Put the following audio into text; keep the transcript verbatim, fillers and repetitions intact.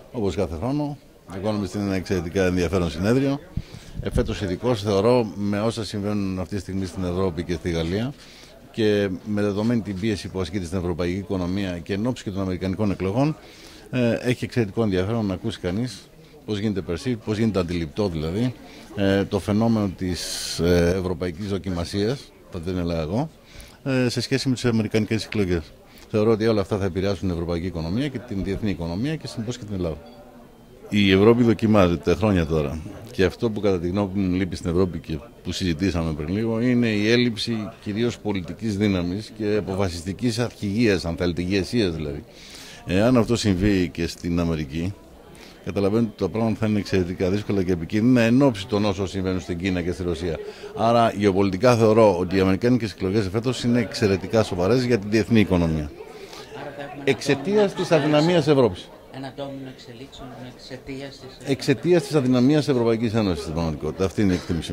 όπως κάθε χρόνο. Το Economist είναι ένα εξαιρετικά ενδιαφέρον συνέδριο. Εφέτος ειδικώς θεωρώ με όσα συμβαίνουν αυτή τη στιγμή στην Ευρώπη και στη Γαλλία και με δεδομένη την πίεση που ασκείται στην ευρωπαϊκή οικονομία και εν ώψη και των αμερικανικών εκλογών, ε, έχει εξαιρετικό ενδιαφέρον να ακούσει κανείς πώς γίνεται περσί, πώς γίνεται αντιληπτό δηλαδή ε, το φαινόμενο της ε, ευρωπαϊκής δοκιμασίας, θα την έλεγα εγώ, ε, σε σχέση με τις αμερικανικές εκλογές. Θεωρώ ότι όλα αυτά θα επηρεάσουν την ευρωπαϊκή οικονομία και την διεθνή οικονομία και συνεπώς και την Ελλάδα. Η Ευρώπη δοκιμάζεται χρόνια τώρα και αυτό που κατά τη γνώμη μου λείπει στην Ευρώπη και που συζητήσαμε πριν λίγο είναι η έλλειψη κυρίως πολιτικής δύναμης και αποφασιστικής αρχηγίας, αν θέλετε, ηγεσίας δηλαδή. Εάν αυτό συμβεί και στην Αμερική, καταλαβαίνετε ότι τα πράγματα θα είναι εξαιρετικά δύσκολα και επικίνδυνα εν ώψη των όσων συμβαίνουν στην Κίνα και στη Ρωσία. Άρα, γεωπολιτικά θεωρώ ότι οι αμερικάνικες εκλογές εφέτος είναι εξαιρετικά σοβαρές για την διεθνή οικονομία. Εξαιτίας της αδυναμίας Ευρώπης. Ένα ντόμινο εξελίξεων εξαιτίας της... Εξαιτίας της αδυναμίας της Ευρωπαϊκής Ένωσης στην πραγματικότητα. Αυτή είναι η εκτίμηση.